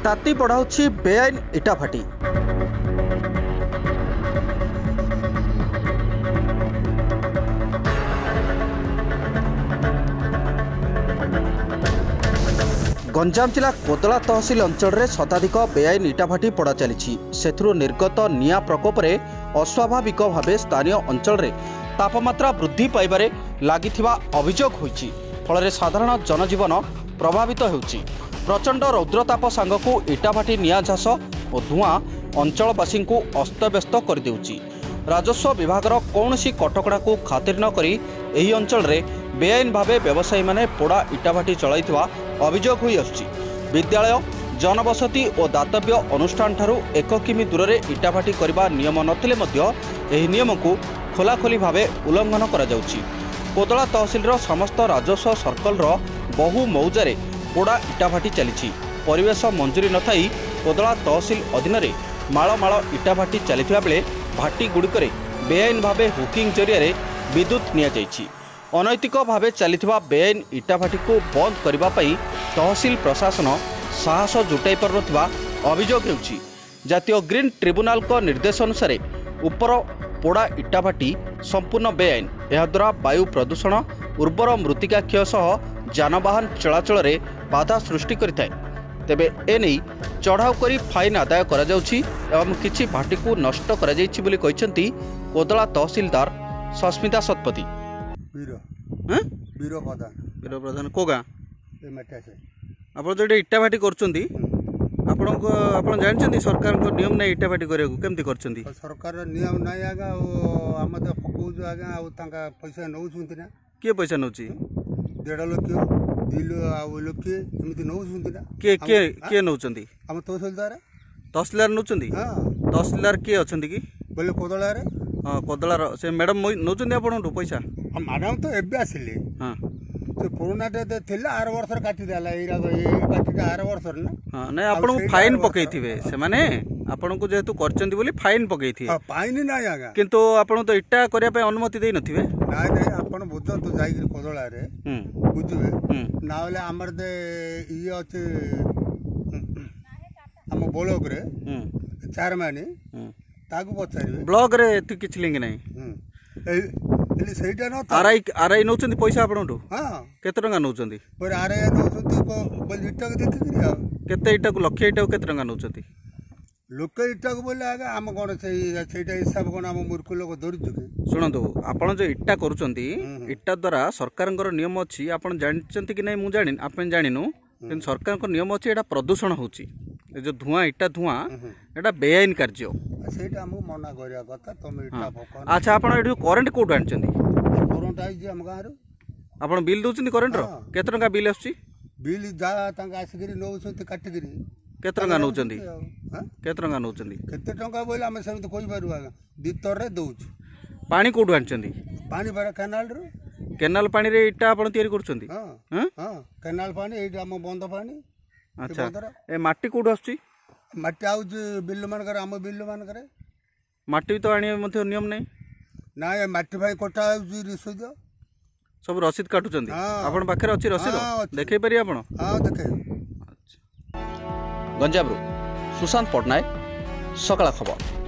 ताती बढ़ाऊँ बेआईन इटाभाटी। गंजाम जिला कोदला तहसिल अंचल में शताधिक बेआईन इटाभाटी पड़ा चली निर्गत निया प्रकोप अस्वाभाविक भाव स्थानीय अंचल में तापमात्रा वृद्धि पाइबारे लागिथिबा अभियोग होईछि। फल साधारण जनजीवन प्रभावित होउछि। प्रचंड रौद्रताप सांगकु इटाभाटी निया झास और धुआं अंचलवासी को अस्तव्यस्त कर देउछि। राजस्व विभागर कौनसी कटकड़ा को खातिर न करी एही अंचल रे बेआईन भावे व्यवसायी माने पोड़ा इटाभाटी चलाइथिबा अभियोग होई आछि। विद्यालय जनबसति और दातव्य अनुष्ठान ठारू 1 किमी दूर में इटाभाटी करने नियम नथिले मध्य एही नियम को खोलाखोली भावे उल्लंघन करा जाउछि। कोदला तहसिल समस्त राजस्व सर्कल बहु मौजारे पोड़ा इटाभाटी चली परिवेश मंजूरी न थाई कोदला तहसिल अधीन में माଳ माଳ इटाभाटी चलिथिबा बेले भाटी गुड़िकरे बेआईन भावे हुकिंग जरिया विद्युत निया जाइछि। अनैतिक भावे चलिथिबा बेआईन इटाभाटी को बंद करबा पई तहसिल प्रशासन साहस जुटाई पारुनथिबा अभियोग हेउछि। जातीय ग्रीन ट्रिब्यूनाल को निर्देश अनुसार उपर पोड़ा इटाभाटी संपूर्ण बेआईन। एहाद्वारा वायु प्रदूषण उर्वर मृत्तिका क्षय सह जानवाहन चलाचल में बाधा सृष्टि करिथाय। तेबे एनै चढ़ाऊ करी फाइन आदाय करा जाउछि एवं किछि भाटी को नष्ट करा जाइछि बोली कहिसंती कोदला तहसीलदार सस्मिता शतपथी। वीर प्रधान को गाँ आप जो इटाभाटी करछंती आपण जानछंती सरकार को नियम नै इटाभाटी करे केमती करछंती। सरकार नियम नै आगा हम तो पकोजु आगा आ तांका पैसा नउछंती ना के पैसा नउछि 1.5 लाख 2 लाख एमती नउछंती ना के नउछंती हम तहसीलदार नउछंती। हां तहसीलदार के अछंती की बोले कोदला रे। हां कोदला से मैडम नउछंती आपण पैसा मैडम तो एबे आसिले। हां तो कोरोना टे थिला 8 वर्ष काटी देला एरा बाकी 8 वर्ष ना। हां नै आपण को फाइन पकेइथिबे से माने आपण को जेतु करचंती बोली फाइन पकेइथि। हां फाइन नै आगा किंतु आपण तो इटा करिया पे अनुमति देई नथिबे। नै नै आपण बुझन तो जाई कोदला रे बुझिबे ना होले हमर दे ई अछि हम ब्लॉक रे चार माने ताकू पचारिबे ब्लॉक रे एति किछ लिंक नै एली सेटा न आरआई नउचंती पैसा आपनटू। हां केते टंका नउचंती पर आरआई नउचंती को बोल इटा के देखि आ केते इटा को लक्ष्य इटा को केते टंका नउचंती लोक इटा को बोले आगा हम कोन सेटा हिसाब कोन हम मूर्ख लोक धरि जुके सुनंतु आपण जो इटा करूचंती इटा द्वारा सरकारंकर नियम अछि आपण जानचंती कि नै मु जानि आपण जानिनु किन सरकार को नियम अछि एटा प्रदूषण होउची जो धुआं इटा धुआं एटा बेआईन कार्य सेटा हम मना करिया कथा तुम इटा भोकन। अच्छा आपण एठु करंट कोड आणचंती करंट आई जे हम गारो आपण बिल दोचंती करंट रो केते टंका बिल आछी बिल जा तांका आसीगिरी नउचंती काटिगिरी केते टंका नउचंती केते टंका नउचंती केते टंका बोले हम समित कोइ पारु आगा दितर रे दउछ पानी कोड आणचंती पानी बारा कैनाल रो केनाल पानी रे इटा आपण तयारी करछंती। हां हां कैनाल पानी एटा हम बंद पानी। अच्छा ए माटी कोड आछी माटी आउज बिल मान करे हम बिल मान करे माटी तो आनी मथे नियम नै ना ए माटी भाई कोटा आउज रसीद सब रसीद काटुचंती आपण पाखरे अछि रसीद देखै परि आपण। हां देखे। अच्छा गंजाम सुशांत पटनायक सकाळ खबर।